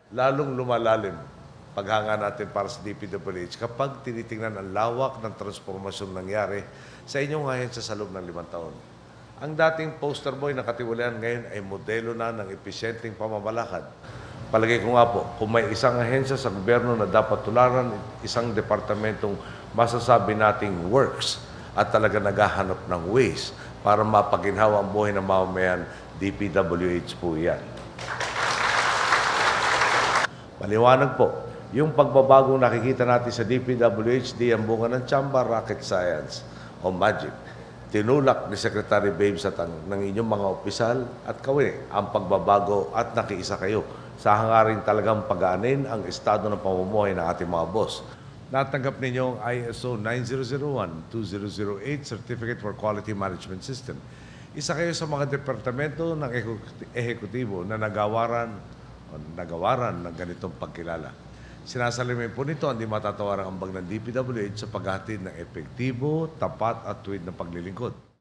lalong lumalalim paghanga natin para sa DPWH kapag tinitingnan ang lawak ng transformasyon nangyari sa inyong ahensya sa loob ng 5 taon. Ang dating poster boy na katiwalian ngayon ay modelo na ng episyenteng pamamalakad. Palagay ko nga po, kung may isang ahensya sa gobyerno na dapat tularan, isang departamentong masasabi nating works at talaga naghahanap ng ways para mapaginhawa ang buhay ng mamamayan, DPWH po yan. Maliwanag po, yung pagbabagong nakikita natin sa DPWH, di ang bunga ng tsamba, rocket science o magic. Tinulak ni Secretary Babes at ng inyong mga opisyal at kawin ang pagbabago at nakiisa kayo sa hangaring talagang pag-aanin ang estado ng pamumuhay ng ating mga boss. Natanggap ninyo ang ISO 9001-2008 Certificate for Quality Management System. Isa kayo sa mga departamento ng ehekutibo na nagawaran ng ganitong pagkilala. Sinasalimin po nito ang di matatawarang ambag ng DPWH sa paghatid ng epektibo, tapat at tuwid na paglilingkod.